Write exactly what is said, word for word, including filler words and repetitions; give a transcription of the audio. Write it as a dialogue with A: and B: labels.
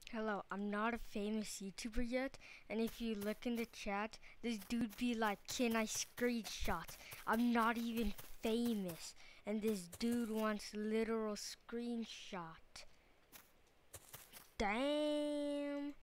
A: Hello, I'm not a famous YouTuber yet, and if you look in the chat, this dude be like, can I screenshot? I'm not even famous, and this dude wants literal screenshot. Damn.